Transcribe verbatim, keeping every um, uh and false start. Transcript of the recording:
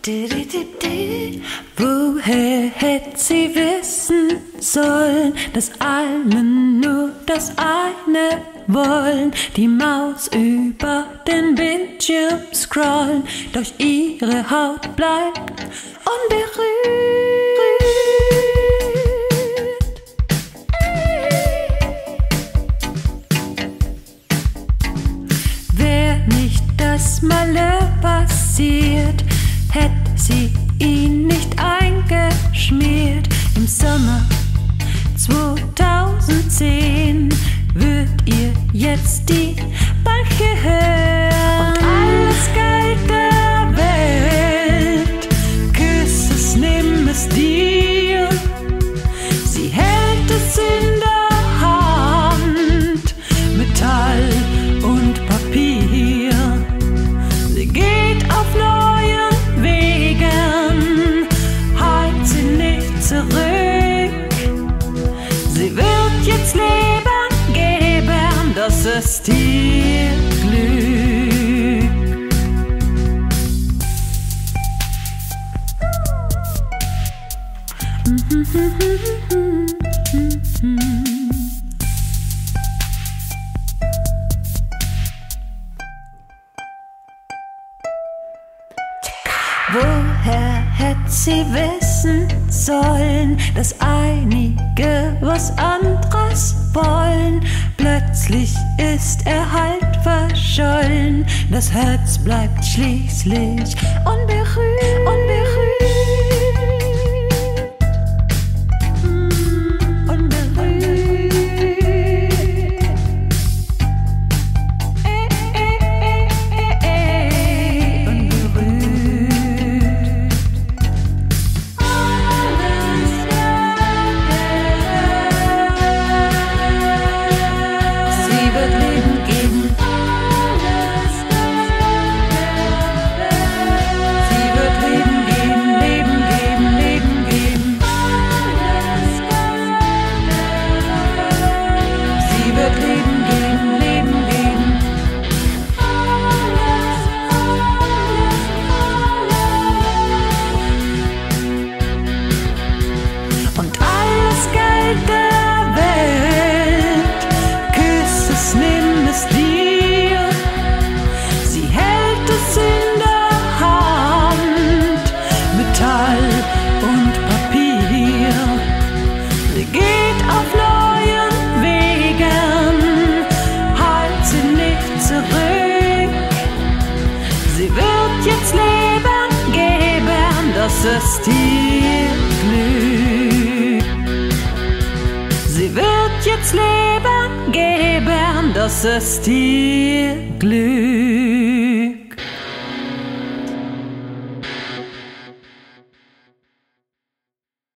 Woher hätte sie wissen sollen, dass alle nur das eine wollen? Die Maus über den Bildschirm scrollen, doch ihre Haut bleibt unberührt. Wär nicht das Malheur passiert, hätte sie ihn nicht eingeschmiert. Im Sommer zweitausendzehn würd ihr jetzt die Bank gehören. Und alles Geld der Welt, küss es, nimm es dir. Sie hält es in der Hand, Metall und Papier. Sie geht auf neuen Wegen, halt sie nicht zurück. Sie wird jetzt Leben geben, das ist ihr Glück. Woher hätte sie wissen sollen, dass einige was anderes wollen? Plötzlich ist er halt verschollen, das Herz bleibt schließlich unberührt, unberührt. Das ist ihr Glück. Sie wird jetzt Leben geben, das ist ihr Glück.